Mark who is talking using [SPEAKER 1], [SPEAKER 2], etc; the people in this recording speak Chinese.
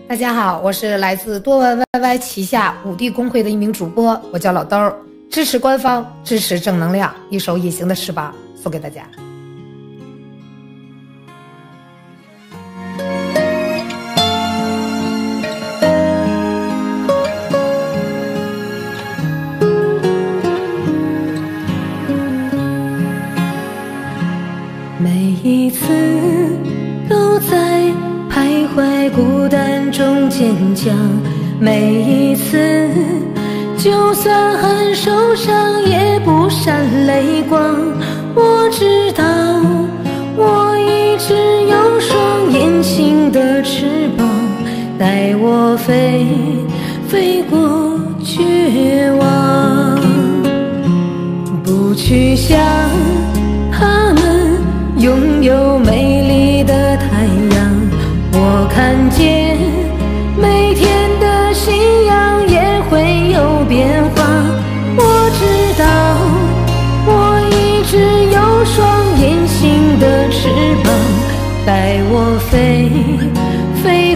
[SPEAKER 1] 大家好，我是来自多闻 YY 旗下5D公会的一名主播，我叫老兜儿，支持官方，支持正能量，一首隐形的翅膀送给大家。
[SPEAKER 2] 每一次都在徘徊孤单中坚强，每一次就算很受伤也不闪泪光。我知道我一直有双隐形的翅膀，带我飞，飞过绝望。不去想他们拥有美丽的太阳，我看见每天的夕阳也会有变化。我知道我一直有双隐形的翅膀，带我飞，飞